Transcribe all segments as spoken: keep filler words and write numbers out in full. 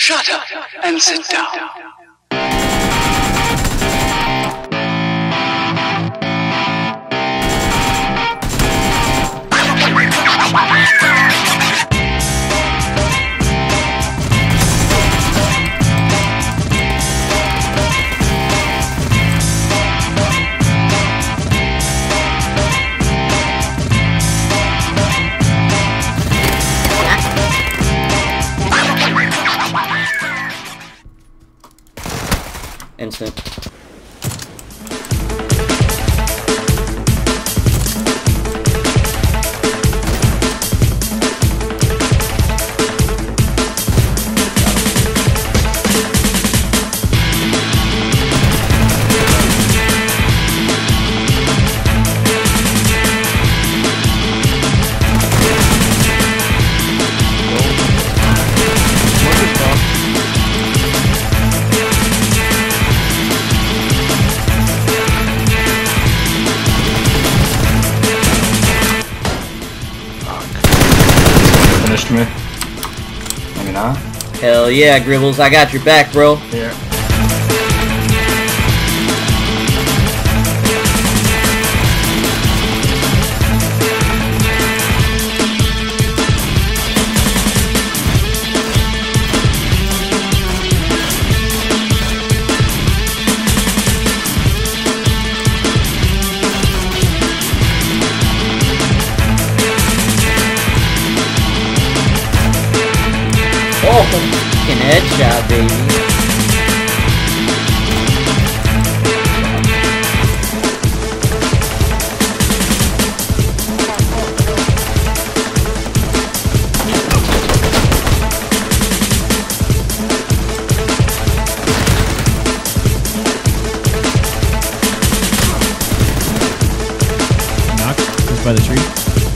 Shut up and sit down. Instant. Finished me. Maybe not. Hell yeah, Gribbles, I got your back, bro. Here. Oh, fucking headshot, baby. Knock. Just by the tree.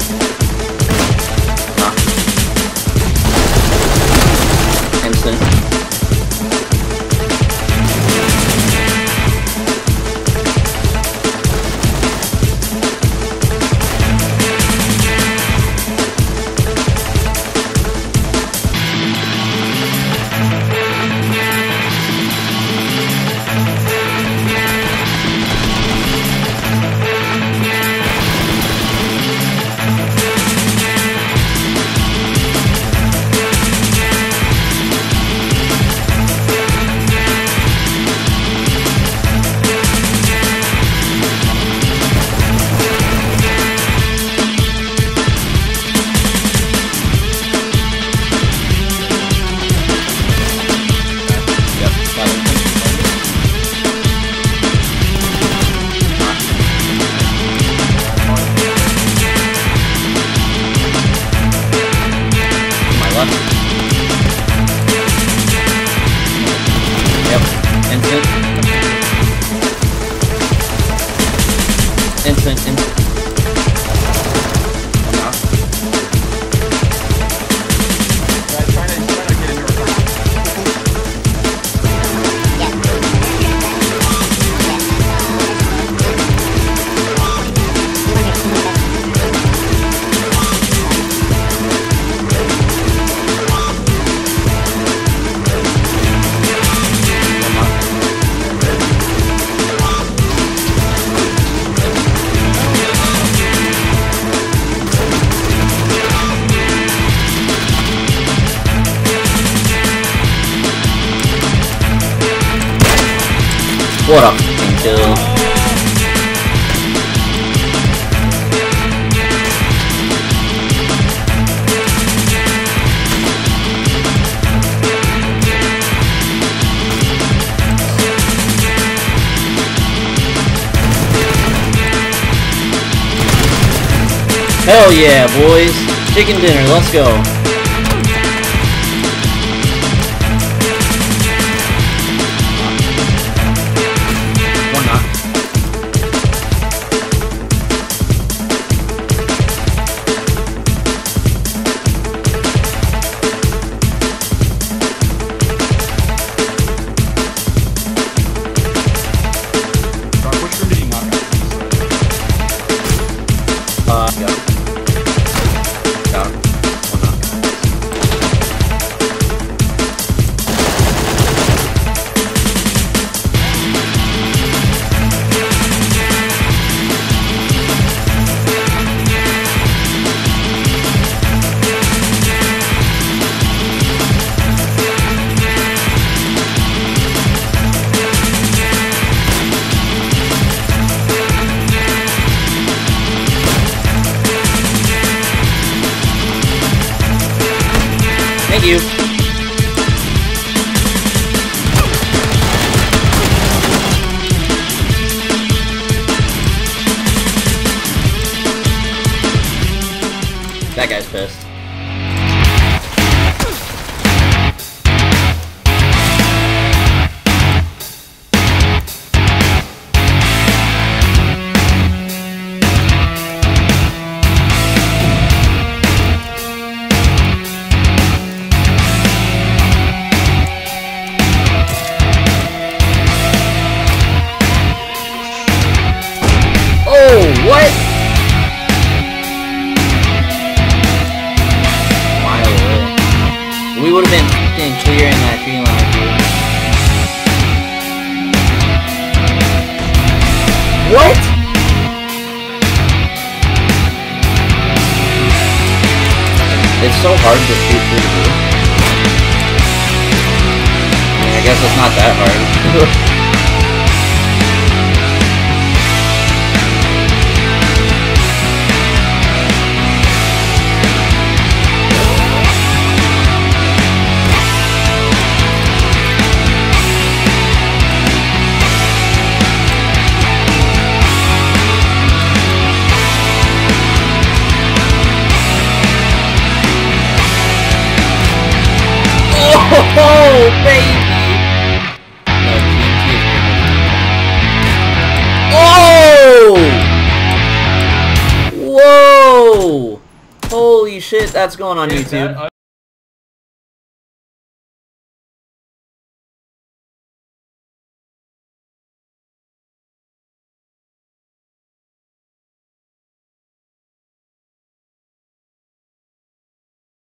Instant, instant. I'm out. Try to, try to get into her car. What a fucking kill. Hell yeah, boys. Chicken dinner, let's go. Uh, yeah. Got him. One knock. Thank you. That guy's pissed. Oh, what? We would have been f***ing clearing that tree line, dude. What? It's so hard to shoot through the roof. I mean, I guess it's not that hard. Oh, baby! Oh! Whoa! Holy shit, that's going on YouTube.